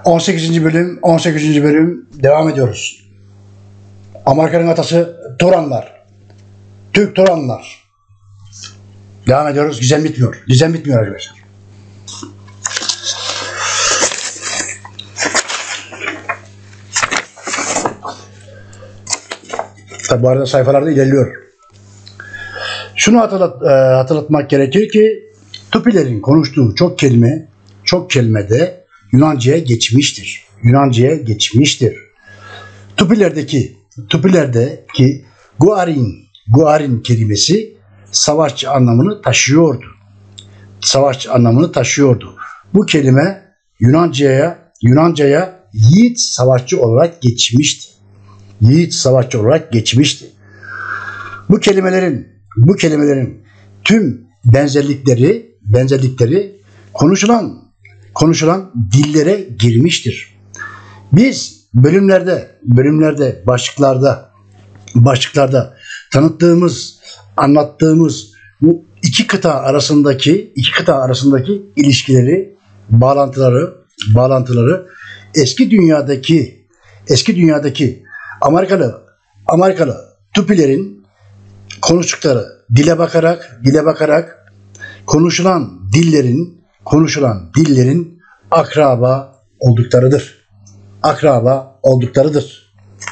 18. bölüm, 18. bölüm devam ediyoruz. Amerika'nın atası Turanlar. Türk Turanlar. Devam ediyoruz. Gizem bitmiyor. Gizem bitmiyor arkadaşlar. Tabi bu arada sayfalarda ilerliyor. Şunu hatırlatmak gerekir ki Tupilerin konuştuğu çok kelime de Yunanca'ya geçmiştir. Yunanca'ya geçmiştir. Tupilerdeki guarin kelimesi savaşçı anlamını taşıyordu. Savaşçı anlamını taşıyordu. Bu kelime Yunanca'ya yiğit savaşçı olarak geçmişti. Yiğit savaşçı olarak geçmişti. Bu kelimelerin tüm benzerlikleri konuşulan dillere girmiştir. Biz bölümlerde, başlıklarda anlattığımız bu iki kıta arasındaki ilişkileri, bağlantıları eski dünyadaki Amerikalı Tupilerin konuştukları dile bakarak konuşulan dillerin akraba olduklarıdır.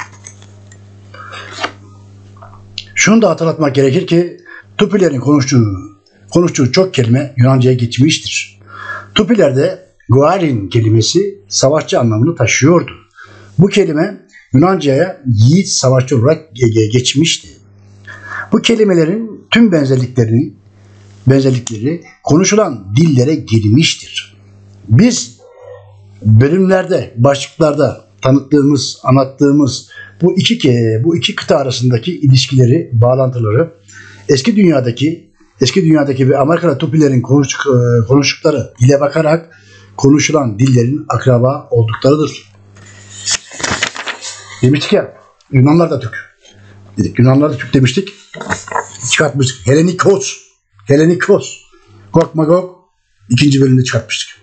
Şunu da hatırlatmak gerekir ki Tupilerin konuştuğu çok kelime Yunanca'ya geçmiştir. Tupilerde guarin kelimesi savaşçı anlamını taşıyordu. Bu kelime Yunanca'ya yiğit savaşçı olarak geçmişti. Bu kelimelerin tüm benzerlikleri konuşulan dillere girmiştir. Biz bölümlerde, başlıklarda anlattığımız bu iki kıta arasındaki ilişkileri, bağlantıları eski dünyadaki ve Amerikalı Tupilerin konuştukları dile bakarak konuşulan dillerin akraba olduklarıdır. Demiştik ya, Yunanlar da Türk. Yunanlar da Türk demiştik. Çıkartmıştık. Helenikos. Gog Magog 2. bölümde çıkartmıştık.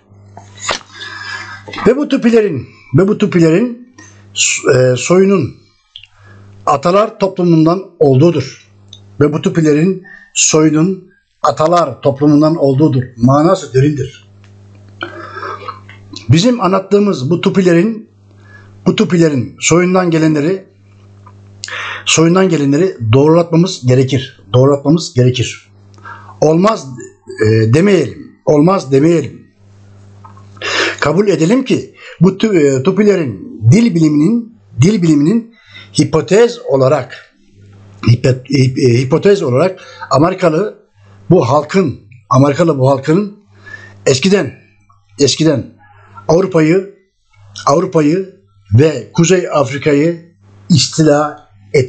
Ve bu Tupilerin soyunun atalar toplumundan olduğudur. Ve bu Tupilerin soyunun atalar toplumundan olduğudur. Manası derindir. Bizim anlattığımız bu Tupilerin soyundan gelenleri doğrulatmamız gerekir. Olmaz demeyelim. Kabul edelim ki bu Tupilerin dil biliminin hipotez olarak Amerikalı bu halkın eskiden Avrupa'yı ve Kuzey Afrika'yı istila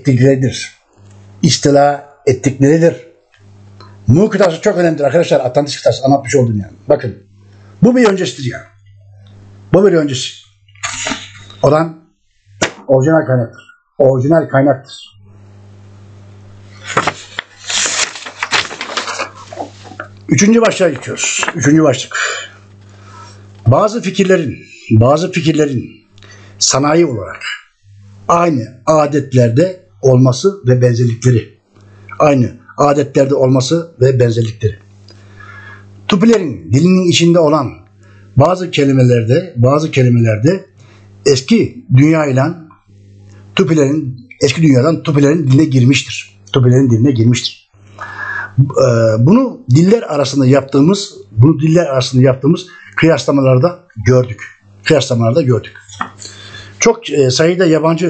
ettikleridir. Mu kıtası çok önemlidir arkadaşlar. Atlantis kıtası anlatmış oldum yani. Bakın. Bu bir öncesidir yani. Bu bir öncesi. Olan orijinal kaynaktır. Üçüncü başlığa geçiyoruz. Üçüncü başlık. Bazı fikirlerin sanayi olarak aynı adetlerde olması ve benzerlikleri. Tupilerin dilinin içinde olan bazı kelimelerde eski dünyadan Tupilerin diline girmiştir. Bunu diller arasında yaptığımız kıyaslamalarda gördük. Çok sayıda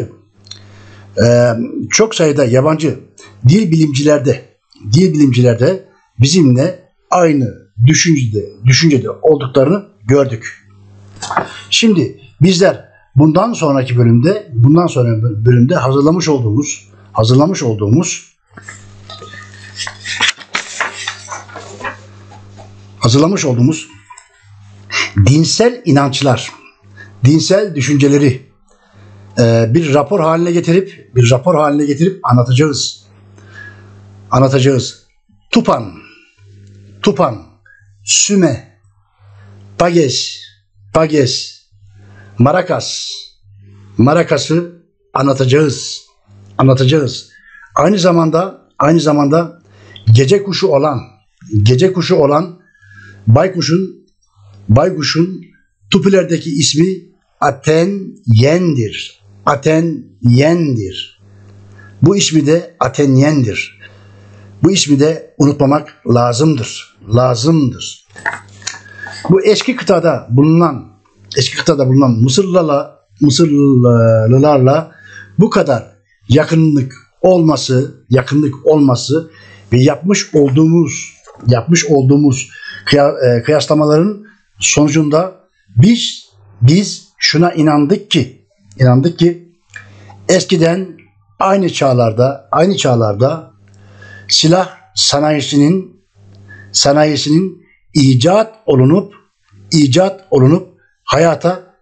yabancı dil bilimcilerde bizimle aynı düşüncede olduklarını gördük. Şimdi bizler bundan sonraki bölümde hazırlamış olduğumuz dinsel inançlar, dinsel düşünceleri bir rapor haline getirip anlatacağız. Tupan, Süme, Pages, Marakas. Marakas'ı anlatacağız. Aynı zamanda gece kuşu olan baykuşun tupilerdeki ismi Atenyendir. Bu ismi de Atenyendir. Bu ismi de unutmamak lazımdır. Bu eski kıtada bulunan Mısırlılarla bu kadar yakınlık olması ve yapmış olduğumuz kıyaslamaların sonucunda biz şuna inandık ki eskiden aynı çağlarda silah sanayisinin icat olunup hayata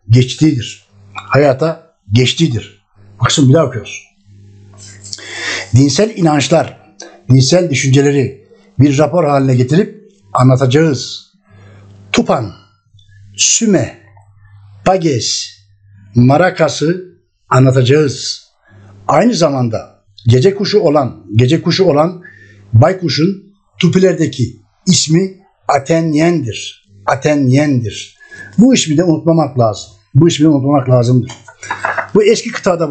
geçtiğidir. Bu kısmı bir daha okuyoruz. Dinsel inançlar, dinsel düşünceleri bir rapor haline getirip anlatacağız. Tupan, Süme, Pages, Marakas'ı anlatacağız. Aynı zamanda gece kuşu olan baykuşun tupilerdeki ismi Atenyendir. Bu ismi de unutmamak lazımdır. Bu eski kıtada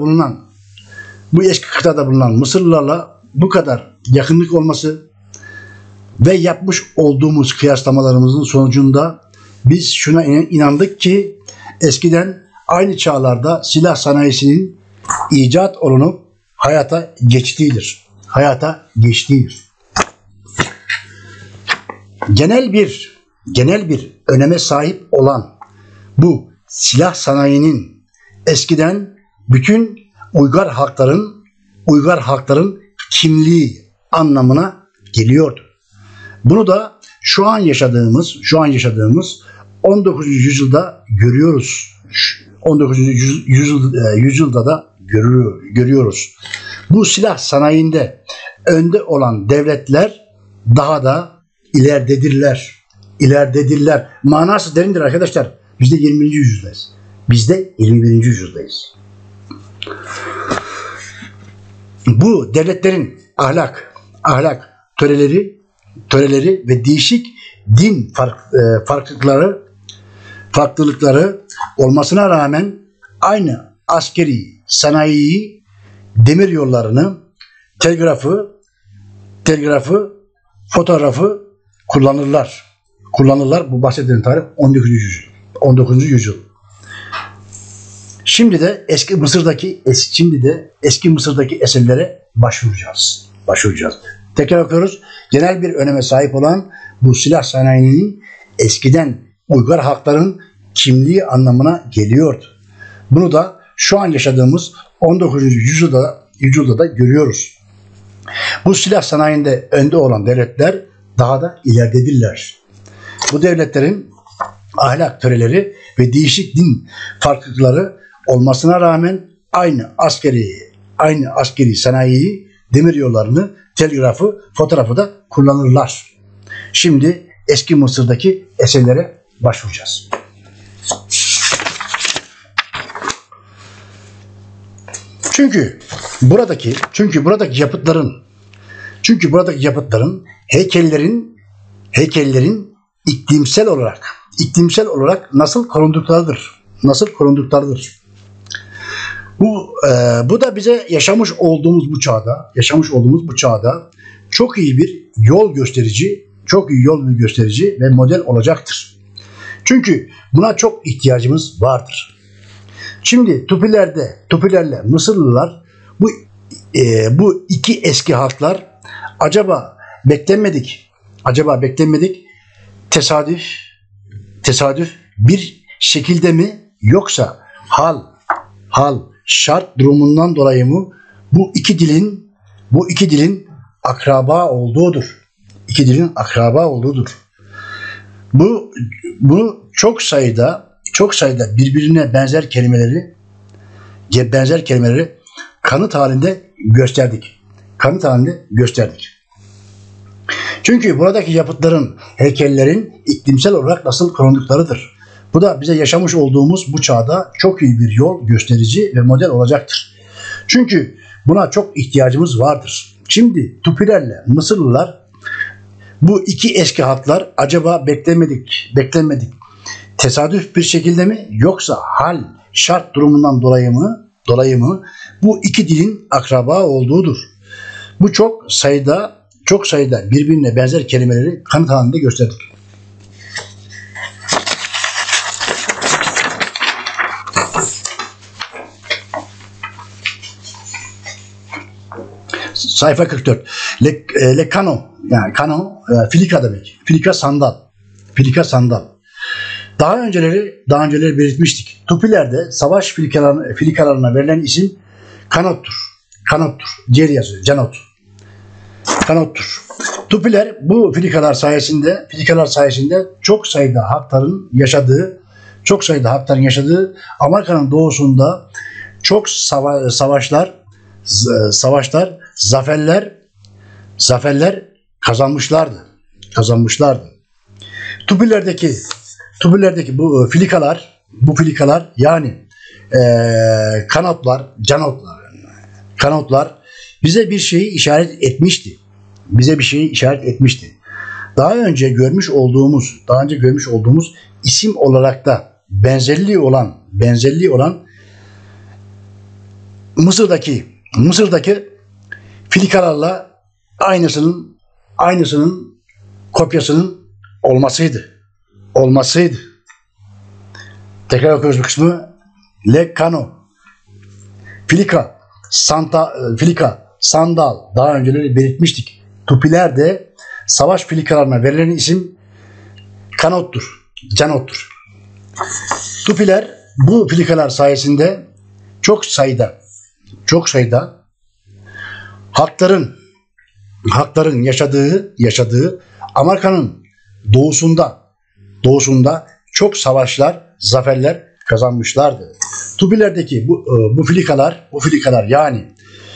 bulunan Mısırlılarla bu kadar yakınlık olması ve yapmış olduğumuz kıyaslamalarımızın sonucunda biz şuna inandık ki eskiden aynı çağlarda silah sanayisinin icat olunup hayata geçtiğidir. Genel bir öneme sahip olan bu silah sanayinin eskiden bütün Uygar halkların kimliği anlamına geliyordu. Bunu da şu an yaşadığımız 19. yüzyılda görüyoruz. 19. yüzyılda da görüyoruz. Bu silah sanayinde önde olan devletler daha da ileridedirler. Manası derindir arkadaşlar. Biz de 21. yüzyıldayız. Bu devletlerin ahlak töreleri ve değişik din farklılıkları olmasına rağmen aynı askeri sanayiyi, demir yollarını, telgrafı, fotoğrafı kullanırlar. Bu bahsedilen tarih 19. yüzyıl. Şimdi de eski Mısır'daki eserlere başvuracağız. Tekrar okuyoruz. Genel bir öneme sahip olan bu silah sanayinin eskiden Uygar halkların kimliği anlamına geliyordu. Bunu da şu an yaşadığımız 19. yüzyılda da görüyoruz. Bu silah sanayinde önde olan devletler daha da ileridedirler. Bu devletlerin ahlak töreleri ve değişik din farklılıkları olmasına rağmen aynı askeri sanayiyi, demir yollarını, telgrafı, fotoğrafı da kullanırlar. Şimdi eski Mısır'daki eserlere başvuracağız. Çünkü buradaki yapıtların heykellerin iklimsel olarak nasıl korunduklarıdır. Bu da bize yaşamış olduğumuz bu çağda çok iyi bir yol gösterici ve model olacaktır. Çünkü buna çok ihtiyacımız vardır. Şimdi Tupilerle Mısırlılar bu iki eski halklar acaba beklenmedik tesadüf bir şekilde mi, yoksa şart durumundan dolayı mı bu iki dilin akraba olduğudur. Bu çok sayıda birbirine benzer kelimeleri kanıt halinde gösterdik. Çünkü buradaki yapıtların, heykellerin iklimsel olarak nasıl korunduklarıdır. Bu da bize yaşamış olduğumuz bu çağda çok iyi bir yol gösterici ve model olacaktır. Çünkü buna çok ihtiyacımız vardır. Şimdi Tupilerle Mısırlılar, bu iki eski halklar acaba beklenmedik tesadüf bir şekilde mi, yoksa hal şart durumundan dolayı mı bu iki dilin akraba olduğudur. Bu çok sayıda birbirine benzer kelimeleri kanıt halinde gösterdik. Sayfa 44. Le kano, yani kano filika demek. Filika sandal. Daha önceleri belirtmiştik. Tupilerde savaş filikalarına verilen isim kanottur. Diğer yazıyor. Kanottur. Tupiler bu filikalar sayesinde çok sayıda halkların yaşadığı Amerika'nın doğusunda çok savaşlar, zaferler kazanmışlardı. Tupilerdeki bu filikalar yani kanotlar bize bir şeyi işaret etmişti. Daha önce görmüş olduğumuz isim olarak da benzerliği olan Mısır'daki filikalarla aynısının kopyasının olmasıydı. Tekrar okuyoruz bu kısmı. Le kano filika sandal, daha önceleri belirtmiştik. Tupilerde savaş filikalarına verilen isim canottur. Tupiler bu filikalar sayesinde çok sayıda halkların yaşadığı Amerika'nın doğusunda çok zaferler kazanmışlardı. Tupilerdeki bu filikalar yani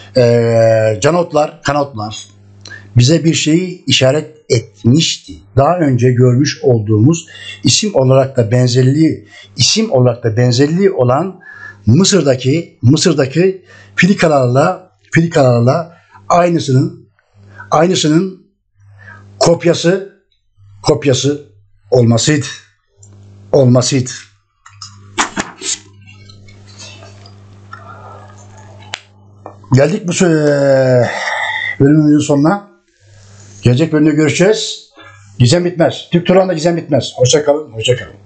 kanotlar bize bir şeyi işaret etmişti. Daha önce görmüş olduğumuz isim olarak da benzerliği olan Mısır'daki filikalarla aynısının kopyası olmasıydı. Geldik bu bölümümüzün sonuna. Gelecek bölümde görüşeceğiz. Gizem bitmez. Türk Turan'da gizem bitmez. Hoşça kalın.